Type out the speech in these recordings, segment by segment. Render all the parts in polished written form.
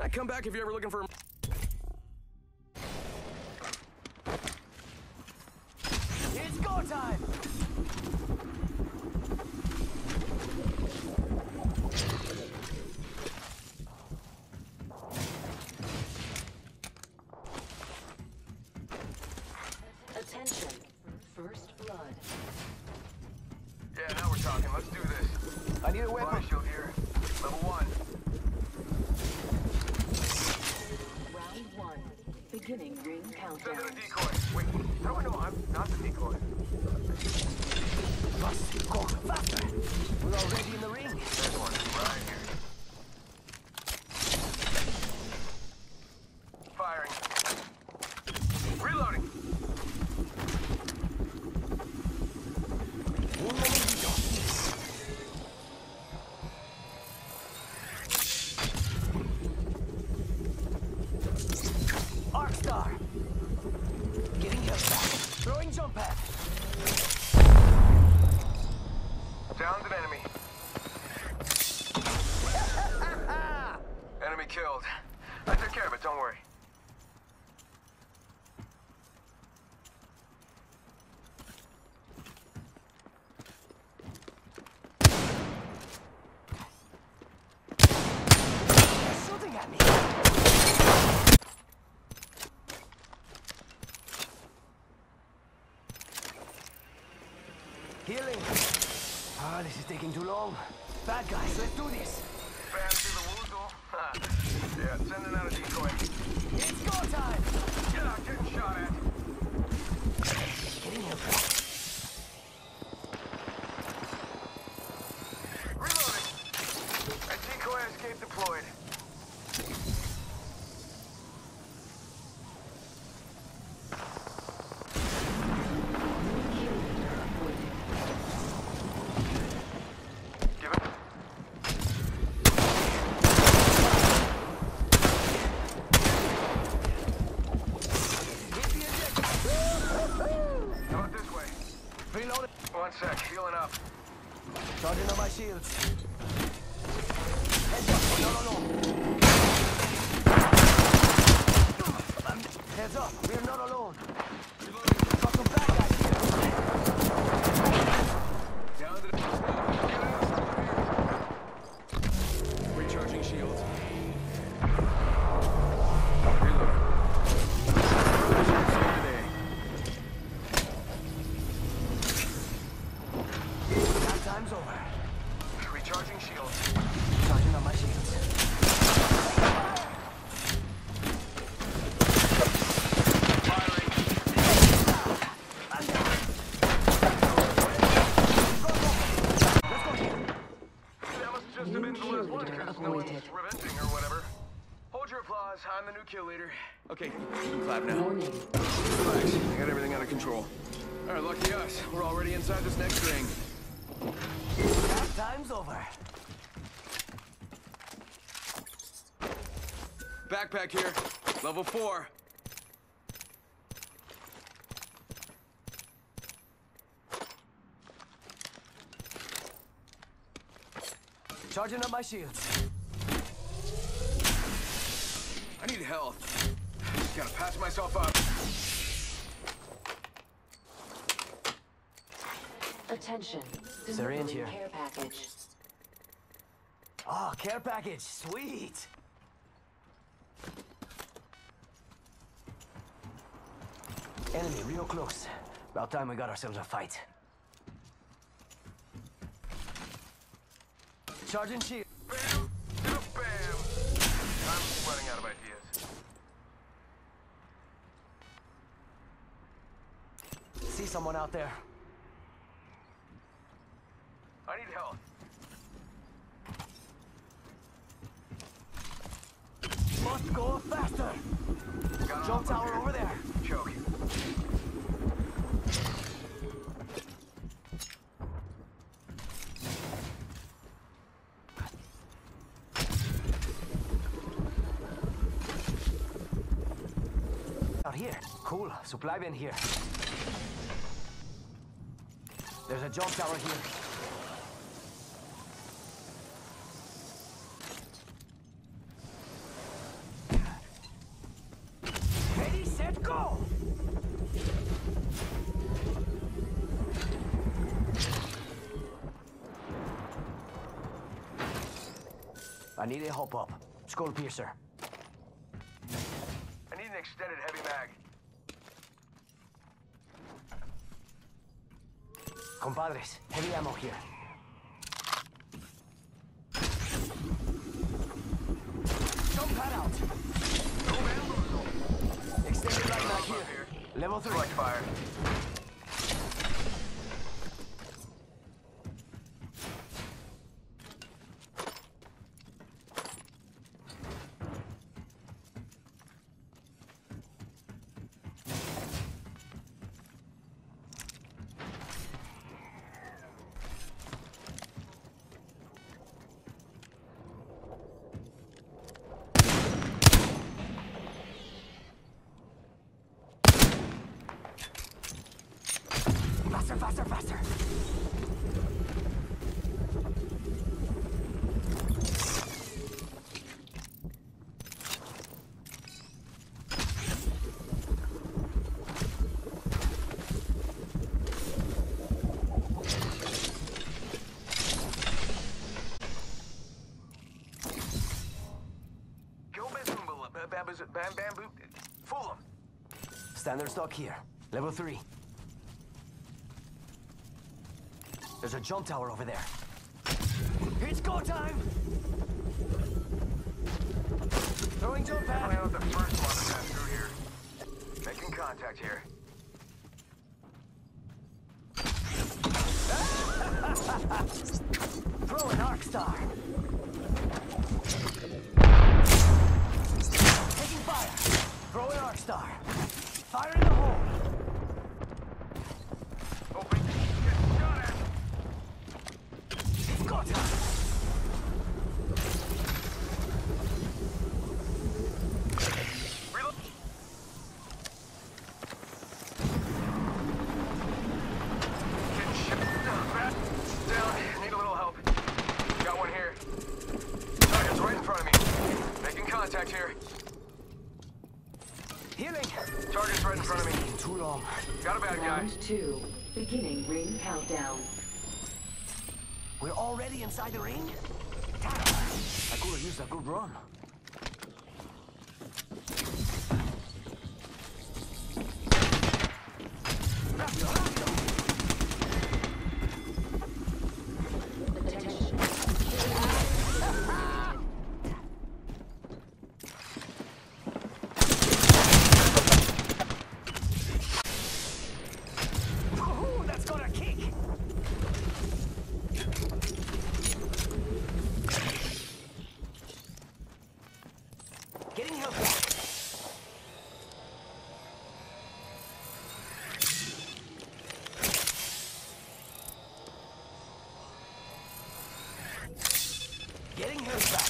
Come back if you're ever looking for... It's go time! Attention. First blood. Yeah, now we're talking. Let's do this. I need a weapon. Body shield here. Level 1. Round 1. Beginning ring Send countdown. in a decoy. Wait, how do I know I'm not the decoy? Must go faster! We're already in the ring. There's one. Right here. Firing. Reloading. Un momentito. Arcstar! Getting health back. Throwing jump pad. Downed an enemy. Enemy killed. I took care of it, don't worry. They're shooting at me. Healing. Ah, this is taking too long. Bad guys, let's do this. Bam through the woozle. Ha. Yeah, sending out a decoy. It's go time. Yeah, getting shot at. Getting health back. Reloading. A decoy escape deployed. Give it. Hit the eject. How about this way? Reloaded. 1 sec, healing up. Charging on my shields. Heads up. No, no, no. Heads up. We're not alone. Got some bad guys here. Down to the... Recharging shields. Reload. That time's over. Recharging shields. Charging on my shields. Firing. I'm down. Let's go here. That must just have been the last one, because no one's revenging or whatever. Hold your applause. I'm the new kill leader. Okay, you can clap now. Warning. Relax. I got everything under control. All right, lucky us. We're already inside this next ring. That time's over. Backpack here. Level 4. Charging up my shields. I need health. Just gotta patch myself up. Attention. Syringe Delivering here. care package. Oh, care package. Sweet. Enemy real close. About time we got ourselves a fight. Charging shield. Bam! Bam! I'm running out of ideas. See someone out there. I need help. Must go faster. Got Jump off tower here. over there. Choke. Out here. Cool. Supply bin here. There's a jump tower here. I need a hop up. Skull piercer. I need an extended heavy mag. Compadres, heavy ammo here. Jump pad out. No bamboozle. Extended light mag Up here. here. Level 3. Select fire. Faster, faster, faster. Go bamboo. Fool him. Standard stock here. Level 3. There's a jump tower over there. It's go time! Throwing jump Definitely pad. not the first one to pass through here. Making contact here. Throw an arc star. Taking fire. Throw an arc star. Fire in the hole. Open. Get shot at. It's go time. Reload. Get shot. Down. Need a little help. Got one here. Target's right in front of me. Making contact here. Healing. Target's right in front of me. Taking too long. Got a bad guy. Round 2. Beginning ring countdown. We're already inside the ring? Damn. I could have used a good run. Rápido, rápido. Attention. Ooh, that's got a kick. Getting help back. Getting health back.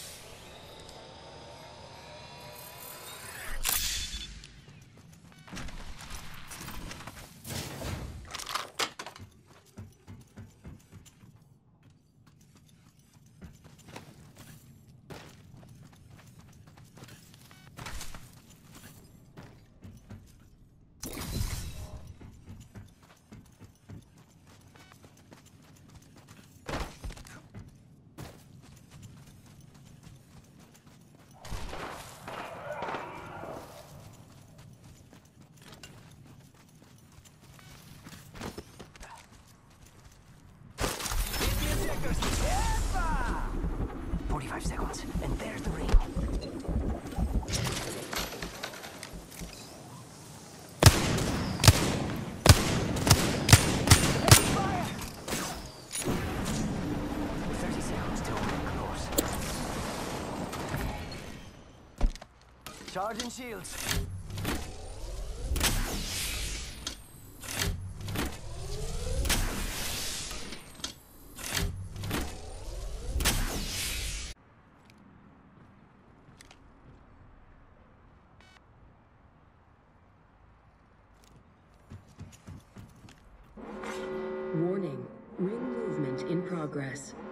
Hit the injectors. Epa! 45 seconds, and there's the ring. Fire! 30 seconds till we're close. Charging shields. Warning. Ring movement in progress.